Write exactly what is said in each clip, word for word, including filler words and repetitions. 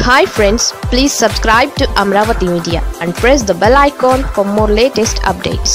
Hi friends, please subscribe to Amaravathi Media and press the bell icon for more latest updates.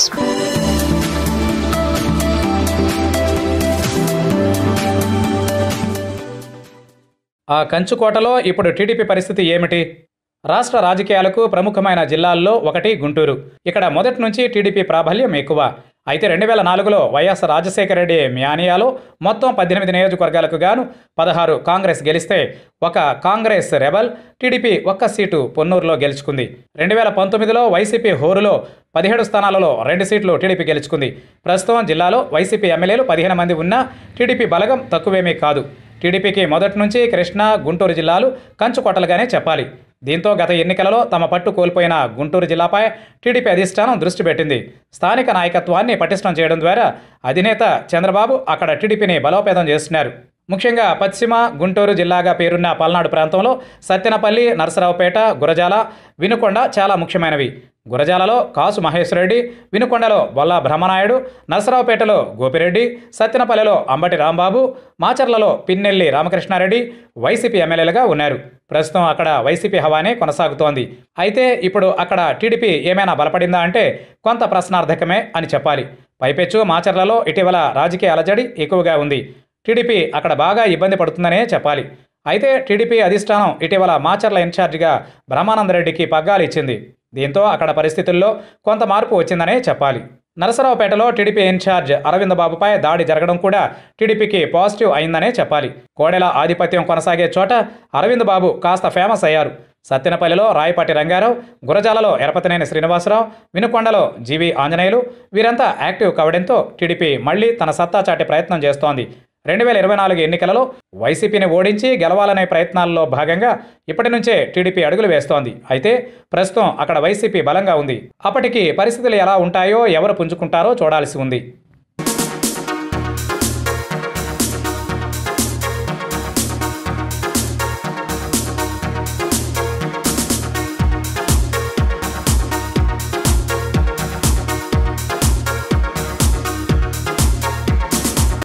ఆ కంచుకోటలో ఇప్పుడు TDP పరిస్థితి ఏమిటి? రాష్ట్ర రాజకీయాలకు ప్రముఖమైన జిల్లాల్లో ఒకటి గుంటూరు. ఇక్కడ మొదటి నుంచి టీడీపీ ప్రాబల్యం ఎక్కువ. అయితే రెండు వేల నాలుగులో వైఎస్ రాజశేఖర రెడ్డి మ్యానియాలో మొత్తం పద్దెనిమిది నియోజకవర్గాలకు గాను పదహారు కాంగ్రెస్ గెలిస్తే ఒక కాంగ్రెస్ రెబల్ టీడీపీ ఒక్క సీటు పొన్నూరులో గెలుచుకుంది. రెండు వేల పంతొమ్మిదిలో వైసీపీ హోరులో పదిహేడు స్థానాలలో రెండు సీట్లు టీడీపీ గెలుచుకుంది. ప్రస్తుతం జిల్లాలో వైసీపీ ఎమ్మెల్యేలు పదిహేను మంది ఉన్నా టీడీపీ బలగం తక్కువేమీ కాదు. టీడీపీకి మొదటి నుంచి కృష్ణా, గుంటూరు జిల్లాలు కంచుకోటలుగానే చెప్పాలి. దీంతో గత ఎన్నికలలో తమ పట్టు కోల్పోయిన గుంటూరు జిల్లాపై టీడీపీ అధిష్టానం దృష్టి పెట్టింది. స్థానిక నాయకత్వాన్ని పటిష్టం చేయడం ద్వారా అధినేత చంద్రబాబు అక్కడ టీడీపీని బలోపేతం చేస్తున్నారు. ముఖ్యంగా పశ్చిమ గుంటూరు జిల్లాగా పేరున్న పల్నాడు ప్రాంతంలో సత్తెనపల్లి, నరసరావుపేట, గురజాల, వినుకొండ చాలా ముఖ్యమైనవి. గురజాలలో కాసు మహేశ్వరరెడ్డి, వినుకొండలో బొల్లా బ్రహ్మనాయుడు, నరసరావుపేటలో గోపిరెడ్డి, సత్తెనపల్లిలో అంబటి రాంబాబు, మాచర్లలో పిన్నెల్లి రామకృష్ణారెడ్డి వైసీపీ ఎమ్మెల్యేలుగా ఉన్నారు. ప్రస్తుతం అక్కడ వైసీపీ హవానే కొనసాగుతోంది. అయితే ఇప్పుడు అక్కడ టీడీపీ ఏమైనా బలపడిందా అంటే కొంత ప్రశ్నార్థకమే అని చెప్పాలి. పైపెచ్చు మాచర్లలో ఇటీవల రాజకీయ అలజడి ఎక్కువగా ఉంది. టీడీపీ అక్కడ బాగా ఇబ్బంది పడుతుందనే చెప్పాలి. అయితే టీడీపీ అధిష్టానం ఇటీవల మాచర్ల ఇన్ఛార్జిగా బ్రహ్మానందరెడ్డికి పగ్గాలు ఇచ్చింది. దీంతో అక్కడ పరిస్థితుల్లో కొంత మార్పు వచ్చిందనే చెప్పాలి. నరసరావుపేటలో టీడీపీ ఇన్ఛార్జ్ అరవింద్ బాబుపై దాడి జరగడం కూడా టీడీపీకి పాజిటివ్ అయిందనే చెప్పాలి. కోడెల ఆధిపత్యం కొనసాగే చోట అరవింద్ బాబు కాస్త ఫేమస్ అయ్యారు. సత్తెనపల్లిలో రాయపాటి రంగారావు, గురజాలలో ఎరపతినేని శ్రీనివాసరావు, వినుకొండలో జీవి ఆంజనేయులు వీరంతా యాక్టివ్ కావడంతో టీడీపీ మళ్లీ తన సత్తా చాటే ప్రయత్నం చేస్తోంది. రెండు వేల ఇరవై నాలుగు ఎన్నికలలో వైసీపీని ఓడించి గెలవాలనే ప్రయత్నాల్లో భాగంగా ఇప్పటి నుంచే టీడీపీ అడుగులు వేస్తోంది. అయితే ప్రస్తుతం అక్కడ వైసీపీ బలంగా ఉంది. అప్పటికి పరిస్థితులు ఎలా ఉంటాయో, ఎవరు పుంజుకుంటారో చూడాల్సి ఉంది.